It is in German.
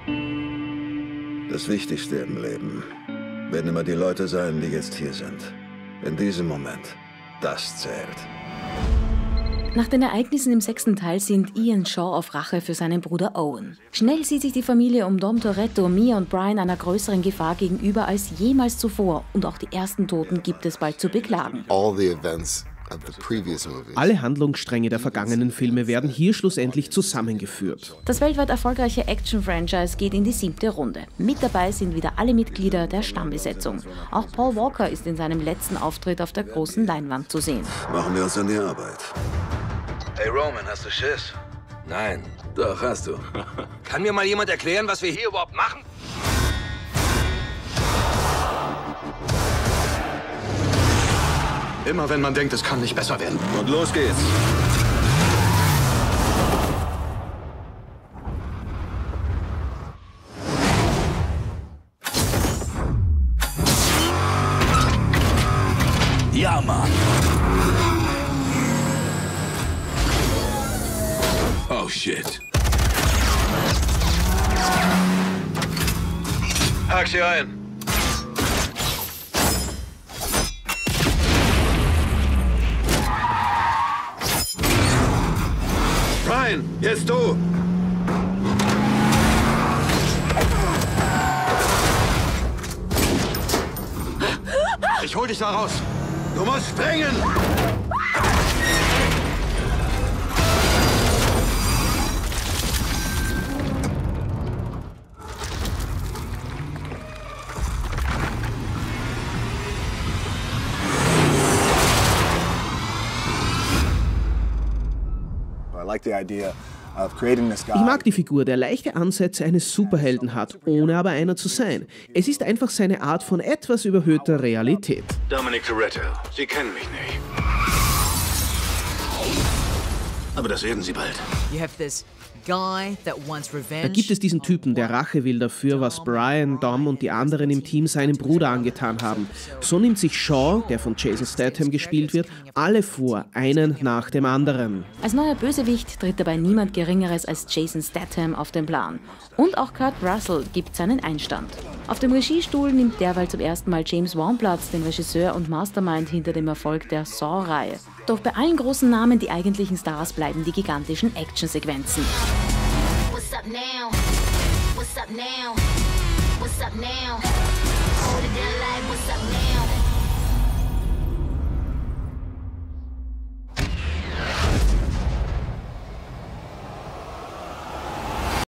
Das Wichtigste im Leben werden immer die Leute sein, die jetzt hier sind. In diesem Moment. Das zählt. Nach den Ereignissen im 6. Teil sind Ian Shaw auf Rache für seinen Bruder Owen. Schnell sieht sich die Familie um Dom Toretto, Mia und Brian einer größeren Gefahr gegenüber als jemals zuvor. Und auch die ersten Toten gibt es bald zu beklagen. Alle Handlungsstränge der vergangenen Filme werden hier schlussendlich zusammengeführt. Das weltweit erfolgreiche Action-Franchise geht in die 7. Runde. Mit dabei sind wieder alle Mitglieder der Stammbesetzung. Auch Paul Walker ist in seinem letzten Auftritt auf der großen Leinwand zu sehen. Machen wir uns an die Arbeit. Hey Roman, hast du Schiss? Nein. Doch, hast du. Kann mir mal jemand erklären, was wir hier überhaupt machen? Immer wenn man denkt, es kann nicht besser werden. Und los geht's. Ja, Mann. Oh, shit. Hack sie ein. Ryan, jetzt du! Ich hol dich da raus. Du musst springen! Ich mag die Figur, der leichte Ansätze eines Superhelden hat, ohne aber einer zu sein. Es ist einfach seine Art von etwas überhöhter Realität. Dominic Toretto, Sie kennen mich nicht. Aber das werden Sie bald. Da gibt es diesen Typen, der Rache will dafür, was Brian, Dom und die anderen im Team seinem Bruder angetan haben. So nimmt sich Shaw, der von Jason Statham gespielt wird, alle vor, einen nach dem anderen. Als neuer Bösewicht tritt dabei niemand Geringeres als Jason Statham auf den Plan. Und auch Kurt Russell gibt seinen Einstand. Auf dem Regiestuhl nimmt derweil zum ersten Mal James Wan Platz, den Regisseur und Mastermind hinter dem Erfolg der Saw-Reihe. Doch bei allen großen Namen, die eigentlichen Stars, bleiben die gigantischen Actionsequenzen. What's up now? What's up now? What's up now? Hold it down like what's up now?